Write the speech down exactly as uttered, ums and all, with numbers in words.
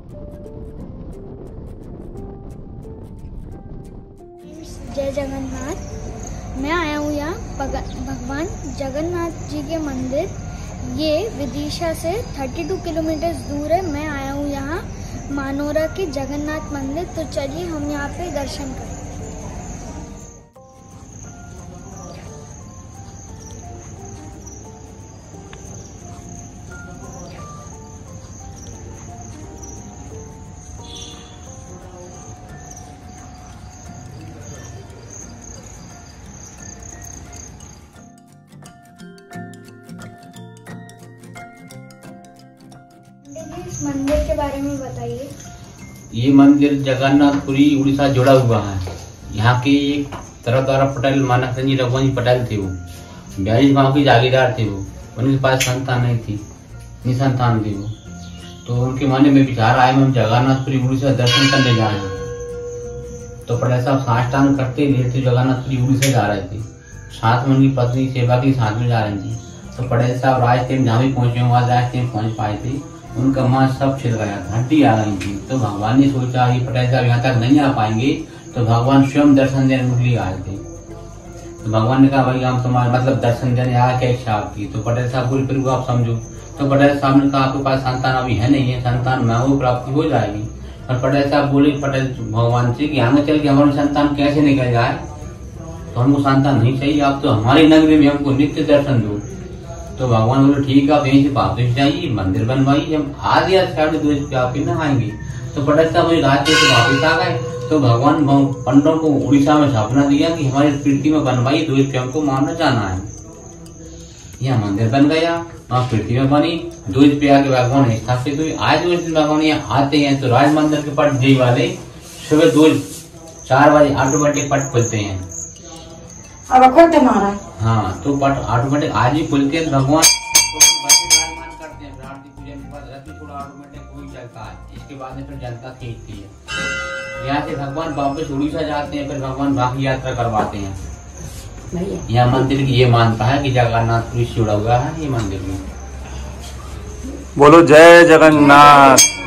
जय जगन्नाथ। मैं आया हूँ यहाँ भगवान जगन्नाथ जी के मंदिर। ये विदिशा से बत्तीस किलोमीटर दूर है। मैं आया हूँ यहाँ मानोरा के जगन्नाथ मंदिर। तो चलिए हम यहाँ पे दर्शन करें। इस मंदिर के बारे में बताइए। ये मंदिर जगन्नाथपुरी उड़ीसा जुड़ा हुआ है। यहाँ के एक तरह तरह पटेल मानक जी रघुवंश जी पटेल थे। वो बयालीस गाँव के जागीरदार थे। वो उनके पास संतान नहीं थी, निसंतान थे वो। तो उनके मन में विचार आए हम जगन्नाथपुरी उड़ीसा दर्शन करने जा रहे हैं। तो पटेल साहब साष्टांग करते लेते जगन्नाथपुरी उड़ीसा जा रहे थे। साथ में उनकी पत्नी सेवा की साथ में जा रही थी। तो पटेल साहब रास्ते में जहाँ भी पहुंचे वहां रास्ते में पहुंच पाए थे। उनका मां सब छिल गया, हड्डी आ गई थी। तो भगवान ने सोचा ये पटेल साहब यहाँ तक नहीं आ पाएंगे, तो भगवान स्वयं दर्शन देने के लिए आए थे। तो भगवान ने कहा भाई हम तुम्हारे मतलब दर्शन देने आया क्या इच्छा आपकी। तो पटेल साहब बोले फिर आप समझो। तो पटेल साहब ने कहा आपके पास संतान अभी है नहीं है, संतान मैं वो प्राप्ति हो जाएगी। और पटेल साहब बोले पटेल भगवान से कि आगे चल के हमारी संतान कैसे निकल जाए, तो हमको संतान नहीं चाहिए, आप तो हमारी नगरी में हमको नित्य दर्शन दो। तो भगवान बोले ठीक है आप यहीं से वापस जाइए, मंदिर बनवाइए, हम आज या साढ़े दो पे आपके न आएंगे। तो पटेल साहब वही रात से वापस आ गए। तो भगवान पंडों को उड़ीसा में सपना दिया कि हमारी पृथ्वी में बनवाई, दो पे हमको मारना जाना है। यहाँ मंदिर बन गया, वहाँ पृथ्वी में बनी, दो पे आके भगवान स्थापित हुई। आज उस दिन भगवान यहाँ आते हैं तो राज मंदिर के पट जय वाले सुबह दो चार बजे ऑटोमेटिक पट खुलते हैं। अब खोलते महाराज। हाँ तो पट ऑटोमेटिक आज ही खुलते हैं। भगवान करते हैं आरती पूजन के बाद रथ थोड़ा ऑटोमेटिक वही चलता है। इसके बाद में फिर जनता खींचती है। यहाँ से भगवान वापस उड़ीसा जाते हैं, फिर भगवान बाकी यात्रा करवाते हैं। यहाँ मंदिर की ये मानता है कि जगन्नाथपुरी से जुड़ा हुआ है ये मंदिर में। बोलो जय जगन्नाथ।